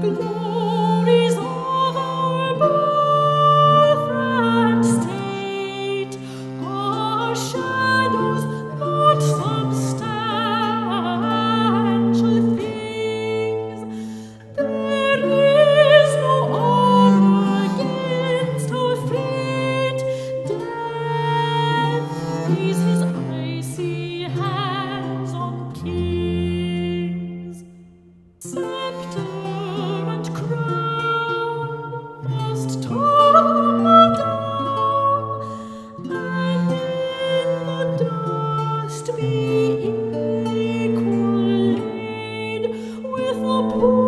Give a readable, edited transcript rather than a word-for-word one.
Glories of our birth and state are shadows, not substantial things. There is no armour against our fate. Death lays his icy hands on kings. Sceptre and crown must tumble down, and in the dust be equal laid with the poor.